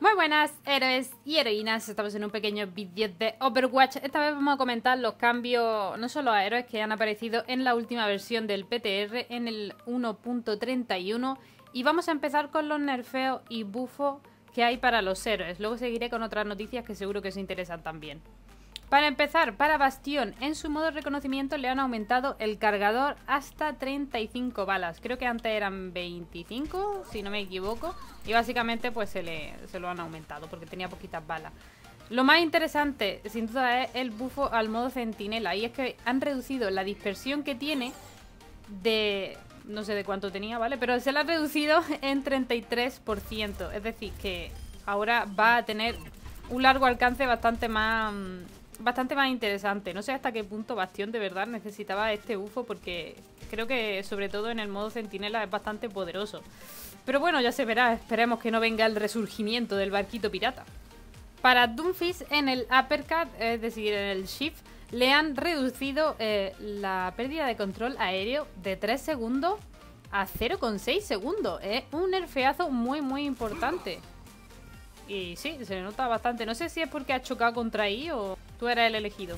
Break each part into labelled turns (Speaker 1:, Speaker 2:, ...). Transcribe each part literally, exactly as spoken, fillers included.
Speaker 1: Muy buenas, héroes y heroínas. Estamos en un pequeño vídeo de Overwatch. Esta vez vamos a comentar los cambios, no solo a héroes, que han aparecido en la última versión del P T R, en el uno punto treinta y uno. Y vamos a empezar con los nerfeos y buffos que hay para los héroes. Luego seguiré con otras noticias que seguro que os interesan también. Para empezar, para Bastión, en su modo de reconocimiento le han aumentado el cargador hasta treinta y cinco balas. Creo que antes eran veinticinco, si no me equivoco. Y básicamente pues se, le, se lo han aumentado porque tenía poquitas balas. Lo más interesante, sin duda, es el bufo al modo centinela. Y es que han reducido la dispersión que tiene de... no sé de cuánto tenía, ¿vale? Pero se la ha reducido en treinta y tres por ciento. Es decir, que ahora va a tener un largo alcance bastante más... bastante más interesante. No sé hasta qué punto Bastión de verdad necesitaba este bufo, porque creo que sobre todo en el modo centinela es bastante poderoso. Pero bueno, ya se verá. Esperemos que no venga el resurgimiento del barquito pirata. Para Doomfist, en el uppercut, es decir, en el shift, le han reducido eh, la pérdida de control aéreo de tres segundos a cero coma seis segundos. Es un nerfeazo muy muy importante. Y sí, se le nota bastante. No sé si es porque ha chocado contra I o tú eras el elegido.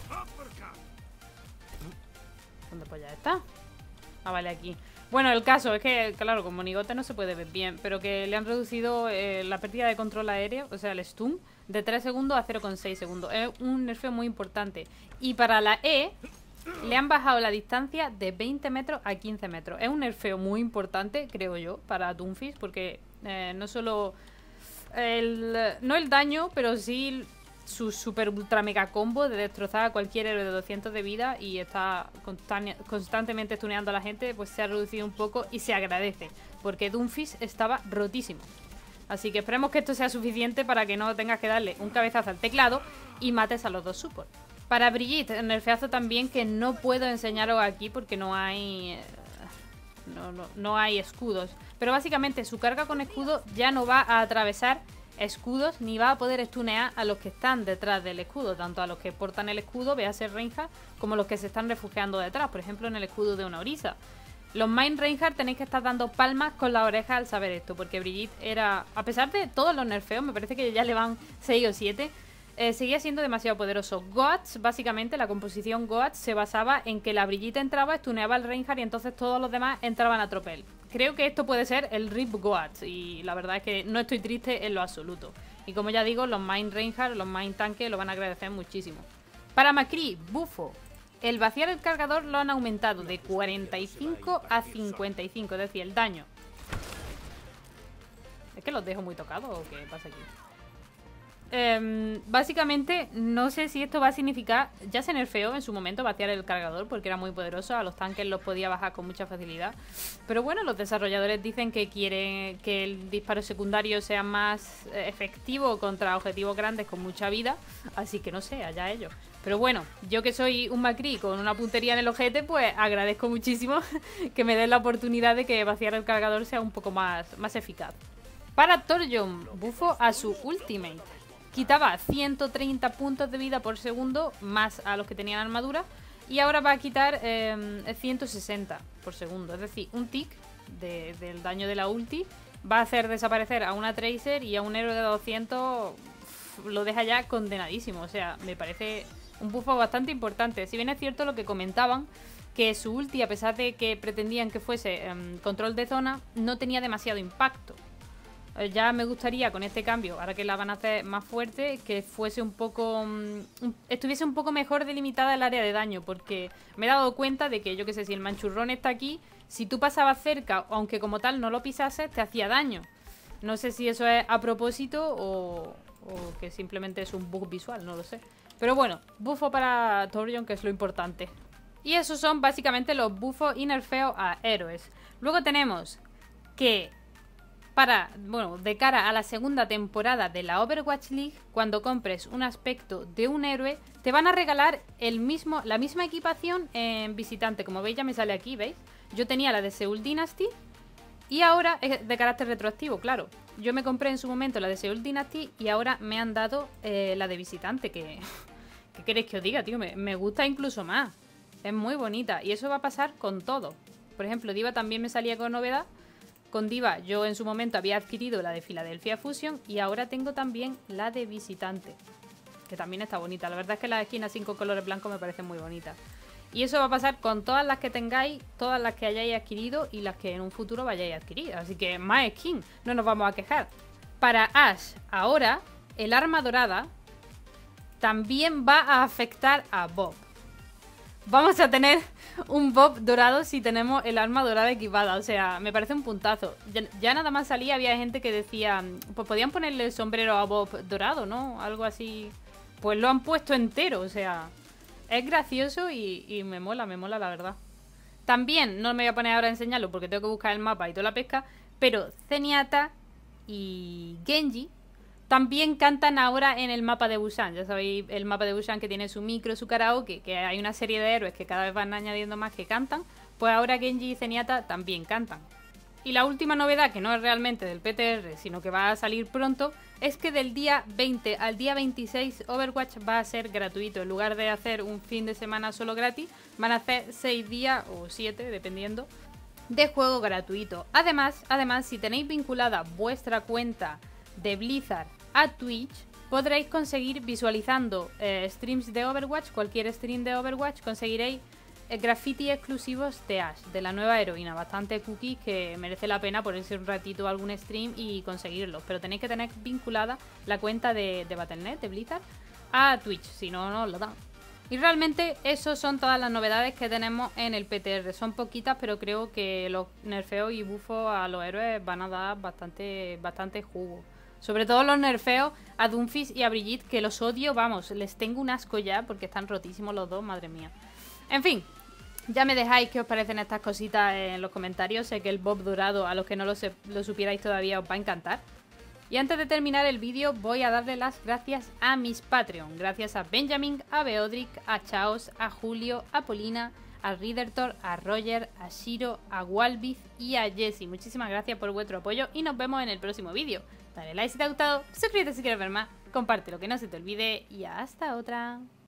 Speaker 1: ¿Dónde pues ya está? Ah, vale, aquí. Bueno, el caso es que, claro, con monigote no se puede ver bien, pero que le han reducido eh, la pérdida de control aéreo, o sea, el stun, de tres segundos a cero coma seis segundos. Es un nerfeo muy importante. Y para la E, le han bajado la distancia de veinte metros a quince metros. Es un nerfeo muy importante, creo yo, para Doomfist, porque eh, no solo... El, no el daño, pero sí su super ultra mega combo de destrozar a cualquier héroe de doscientos de vida y está constantemente stuneando a la gente, pues se ha reducido un poco y se agradece, porque Doomfist estaba rotísimo. Así que esperemos que esto sea suficiente para que no tengas que darle un cabezazo al teclado y mates a los dos support. Para Brigitte, el nerfeazo también, que no puedo enseñaros aquí porque no hay... No, no, no hay escudos. Pero básicamente su carga con escudo ya no va a atravesar escudos ni va a poder stunear a los que están detrás del escudo. Tanto a los que portan el escudo, véase Reinhardt, como los que se están refugiando detrás. Por ejemplo, en el escudo de una Orisa. Los main Reinhardt tenéis que estar dando palmas con la oreja al saber esto. Porque Brigitte era, a pesar de todos los nerfeos, me parece que ya le van seis o siete... Eh, seguía siendo demasiado poderoso. Goats, básicamente, la composición Goats se basaba en que la Brigitte entraba, stuneaba al Reinhardt y entonces todos los demás entraban a tropel. Creo que esto puede ser el R I P Goats y la verdad es que no estoy triste en lo absoluto. Y como ya digo, los main Reinhardt, los main tanques lo van a agradecer muchísimo. Para McCree, bufo. El vaciar el cargador lo han aumentado de cuarenta y cinco a cincuenta y cinco, es decir, el daño. ¿Es que los dejo muy tocados o qué pasa aquí? Eh, básicamente no sé si esto va a significar, ya se nerfeó en su momento vaciar el cargador porque era muy poderoso, a los tanques los podía bajar con mucha facilidad, pero bueno, los desarrolladores dicen que quieren que el disparo secundario sea más efectivo contra objetivos grandes con mucha vida, así que no sé, allá ellos. Pero bueno, yo que soy un McCree con una puntería en el ojete, pues agradezco muchísimo que me den la oportunidad de que vaciar el cargador sea un poco más, más eficaz. Para Torbjörn, bufo a su ultimate. Quitaba ciento treinta puntos de vida por segundo más a los que tenían armadura y ahora va a quitar eh, ciento sesenta por segundo. Es decir, un tick de, del daño de la ulti va a hacer desaparecer a una Tracer y a un héroe de doscientos lo deja ya condenadísimo. O sea, me parece un buffo bastante importante. Si bien es cierto lo que comentaban, que su ulti, a pesar de que pretendían que fuese eh, control de zona, no tenía demasiado impacto. Ya me gustaría con este cambio, ahora que la van a hacer más fuerte, que fuese un poco... Um, estuviese un poco mejor delimitada el área de daño, porque me he dado cuenta de que, yo qué sé, si el manchurrón está aquí, si tú pasabas cerca, aunque como tal no lo pisases, te hacía daño. No sé si eso es a propósito o, o que simplemente es un bug visual, no lo sé. Pero bueno, bufo para Torbjörn, que es lo importante. Y esos son básicamente los bufos y nerfeos a héroes. Luego tenemos que... Para, bueno, de cara a la segunda temporada de la Overwatch League, cuando compres un aspecto de un héroe, te van a regalar el mismo, la misma equipación en visitante. Como veis, ya me sale aquí, ¿veis? Yo tenía la de Seoul Dynasty y ahora es de carácter retroactivo, claro. Yo me compré en su momento la de Seoul Dynasty y ahora me han dado eh, la de visitante, que... ¿Qué queréis que os diga, tío? Me, me gusta incluso más. Es muy bonita y eso va a pasar con todo. Por ejemplo, D.Va también me salía con novedad. Con D.Va yo en su momento había adquirido la de Philadelphia Fusion y ahora tengo también la de Visitante, que también está bonita. La verdad es que las esquinas cinco colores blancos me parecen muy bonitas. Y eso va a pasar con todas las que tengáis, todas las que hayáis adquirido y las que en un futuro vayáis a adquirir. Así que más skin, no nos vamos a quejar. Para Ash, ahora, el arma dorada también va a afectar a Bob. Vamos a tener un Bob dorado si tenemos el arma dorada equipada. O sea, me parece un puntazo. Ya, ya nada más salía, había gente que decía, pues podían ponerle el sombrero a Bob dorado, ¿no? Algo así. Pues lo han puesto entero, o sea, es gracioso y, y me mola, me mola la verdad. También, no me voy a poner ahora a enseñarlo porque tengo que buscar el mapa y toda la pesca, pero Zenyatta y Genji también cantan ahora en el mapa de Busan. Ya sabéis, el mapa de Busan que tiene su micro, su karaoke, que hay una serie de héroes que cada vez van añadiendo más que cantan. Pues ahora Genji y Zenyatta también cantan. Y la última novedad, que no es realmente del P T R, sino que va a salir pronto, es que del día veinte al día veintiséis Overwatch va a ser gratuito. En lugar de hacer un fin de semana solo gratis, van a hacer seis días o siete, dependiendo, de juego gratuito. Además, además, si tenéis vinculada vuestra cuenta de Blizzard a Twitch, podréis conseguir visualizando eh, streams de Overwatch, cualquier stream de Overwatch, conseguiréis eh, graffiti exclusivos de Ash, de la nueva heroína, bastante cookies que merece la pena ponerse un ratito a algún stream y conseguirlos, pero tenéis que tener vinculada la cuenta de, de Battle punto net, de Blizzard, a Twitch, si no, no os lo dan. Y realmente eso son todas las novedades que tenemos en el P T R. Son poquitas, pero creo que los nerfeos y buffos a los héroes van a dar bastante, bastante jugo. Sobre todo los nerfeos a Doomfist y a Brigitte, que los odio, vamos, les tengo un asco ya porque están rotísimos los dos, madre mía. En fin, ya me dejáis qué os parecen estas cositas en los comentarios. Sé que el Bob dorado, a los que no lo, se lo supierais todavía, os va a encantar. Y antes de terminar el vídeo voy a darle las gracias a mis Patreon. Gracias a Benjamin, a Beodric, a Chaos, a Julio, a Polina, a Ridertor, a Roger, a Shiro, a Walbiz y a Jessie. Muchísimas gracias por vuestro apoyo y nos vemos en el próximo vídeo. Dale like si te ha gustado, suscríbete si quieres ver más, compártelo que no se te olvide y hasta otra.